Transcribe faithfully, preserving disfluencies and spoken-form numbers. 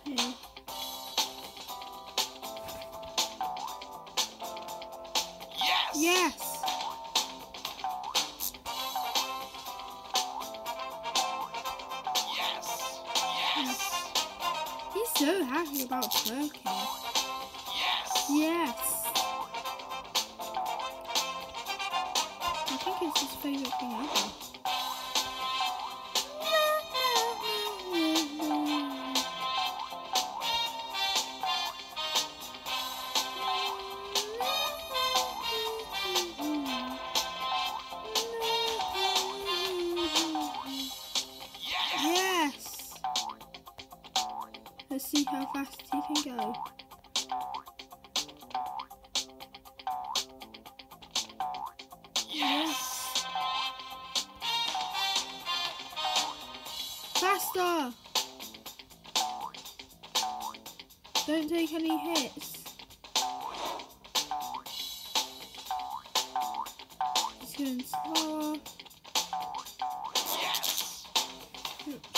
Okay. Yes! Yes! Yes! Yes! He's so happy about turkey. Yes! Yes! I think it's his favourite thing ever. Yes! Let's see how fast he can go. Yes! Faster! Don't take any hits. He's going slower. Yes! Oops.